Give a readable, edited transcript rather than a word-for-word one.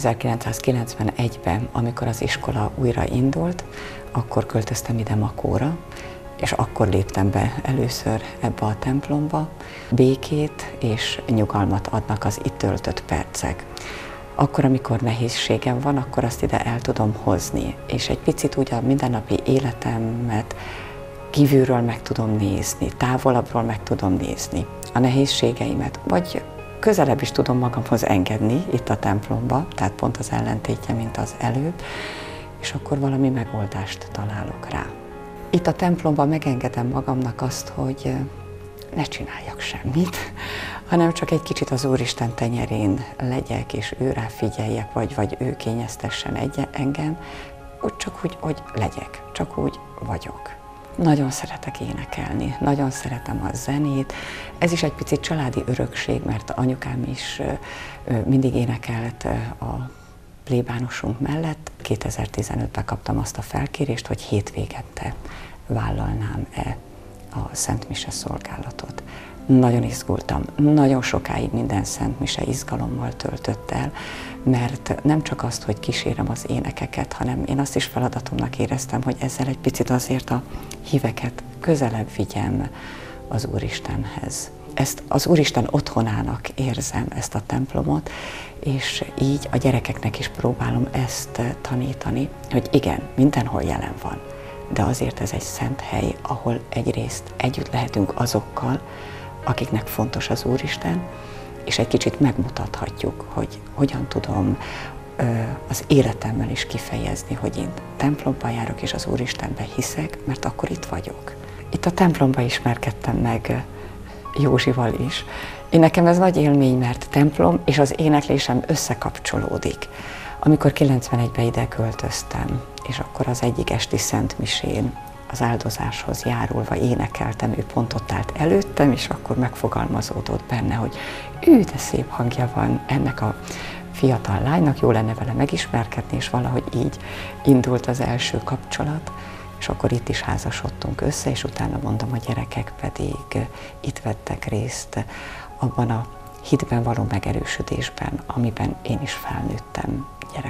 1991-ben, amikor az iskola újra indult, akkor költöztem ide Makóra, és akkor léptem be először ebbe a templomba. Békét és nyugalmat adnak az itt töltött percek. Akkor, amikor nehézségem van, akkor azt ide el tudom hozni, és egy picit úgy a mindennapi életemet kívülről meg tudom nézni, távolabbról meg tudom nézni a nehézségeimet, vagy közelebb is tudom magamhoz engedni itt a templomba, tehát pont az ellentétje, mint az előbb, és akkor valami megoldást találok rá. Itt a templomban megengedem magamnak azt, hogy ne csináljak semmit, hanem csak egy kicsit az Úristen tenyerén legyek, és őrá figyeljek, vagy ő kényeztessen engem, csak úgy, hogy legyek, csak úgy vagyok. Nagyon szeretek énekelni, nagyon szeretem a zenét. Ez is egy picit családi örökség, mert anyukám is mindig énekelt a plébánosunk mellett. 2015-ben kaptam azt a felkérést, hogy hétvégente vállalnám-e a Szent Mise szolgálatot. Nagyon izgultam, nagyon sokáig minden Szent Mise izgalommal töltött el, mert nem csak azt, hogy kísérem az énekeket, hanem én azt is feladatomnak éreztem, hogy ezzel egy picit azért a híveket közelebb vigyem az Úristenhez. Ezt az Úristen otthonának érzem, ezt a templomot, és így a gyerekeknek is próbálom ezt tanítani, hogy igen, mindenhol jelen van, de azért ez egy szent hely, ahol egyrészt együtt lehetünk azokkal, akiknek fontos az Úristen, és egy kicsit megmutathatjuk, hogy hogyan tudom az életemmel is kifejezni, hogy én templomba járok és az Úristenbe hiszek, mert akkor itt vagyok. Itt a templomba ismerkedtem meg Józsival is. Nekem ez nagy élmény, mert templom és az éneklésem összekapcsolódik. Amikor 91-ben ide költöztem, és akkor az egyik esti Szent Misén az áldozáshoz járulva énekeltem, ő pont ott állt előttem, és akkor megfogalmazódott benne, hogy de szép hangja van ennek a fiatal lánynak, jó lenne vele megismerkedni, és valahogy így indult az első kapcsolat, és akkor itt is házasodtunk össze, és utána mondom, a gyerekek pedig itt vettek részt abban a hitben való megerősödésben, amiben én is felnőttem gyerekkoromban.